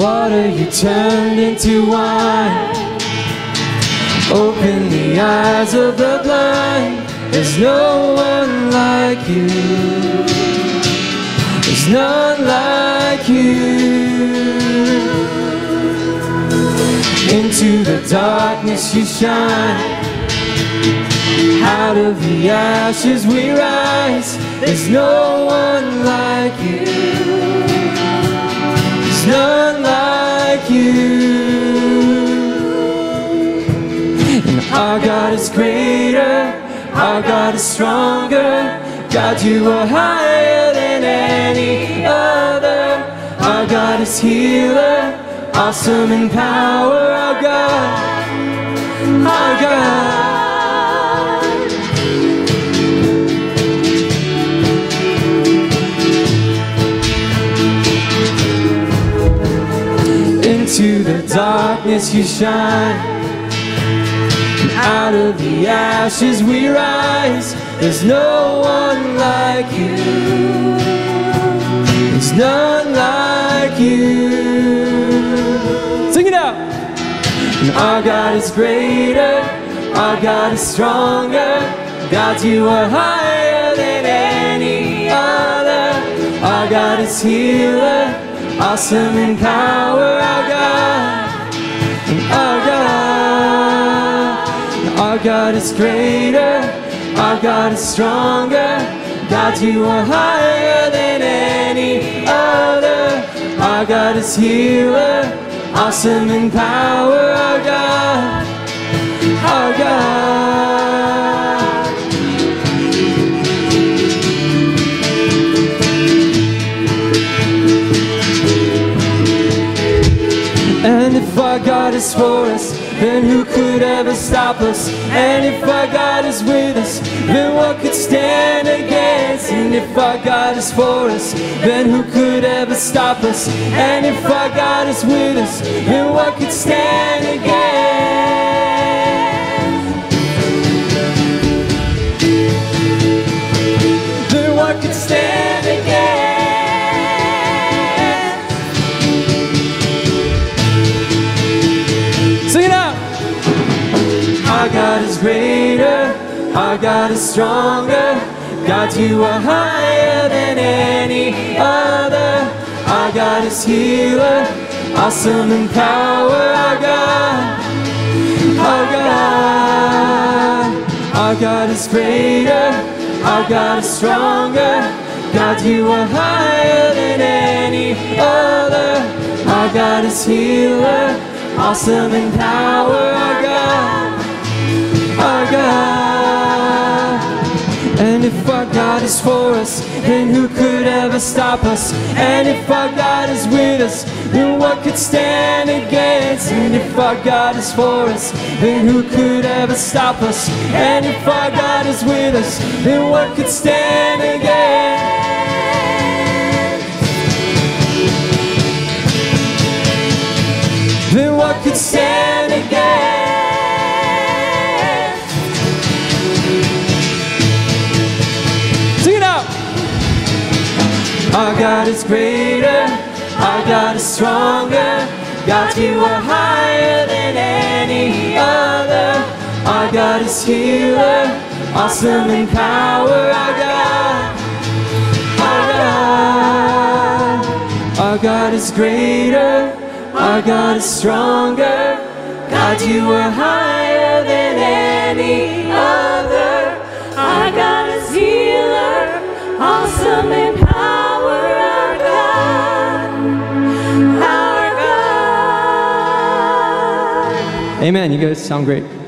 Water you turned into wine. Open the eyes of the blind. There's no one like you. There's none like you. Into the darkness you shine. Out of the ashes we rise. There's no one like you. There's none like you. And our God is greater, our God is stronger. God, you are higher than any other. Our God is healer, awesome in power. Our God, our God. Into the darkness you shine. Out of the ashes we rise. There's no one like you. There's none like you. Sing it out. And our God is greater, our God is stronger. God, you are higher than any other. Our God is healer, awesome in power. Our God, our God. Our God is greater, our God is stronger. God, you are higher than any other. Our God is healer, awesome in power. Our God, our God. And if our God is for us, then who could ever stop us? And if our God is with us, then what could stand against? And if our God is for us, then who could ever stop us? And if our God is with us, then what could stand against? Then what could stand against? Sing it out! Our God is greater, our God is stronger. God, you are higher than any other. Our God is healer, awesome in power. Our God, our God. Our God is greater, our God is stronger. God, you are higher than any other. Our God is healer, awesome in power. Our God, our God. And if our God is for us, then who could ever stop us? And if our God is with us, then what could stand against? And if our God is for us, then who could ever stop us? And if our God is with us, then what could stand against? Then what could stand against? Our God is greater, our God is stronger. God, you are higher than any other. Our God is healer, awesome in power. Our God, our God. Our God is greater, our God is stronger. God, you are higher than any other. Our God is healer, awesome in power. Amen. You guys sound great.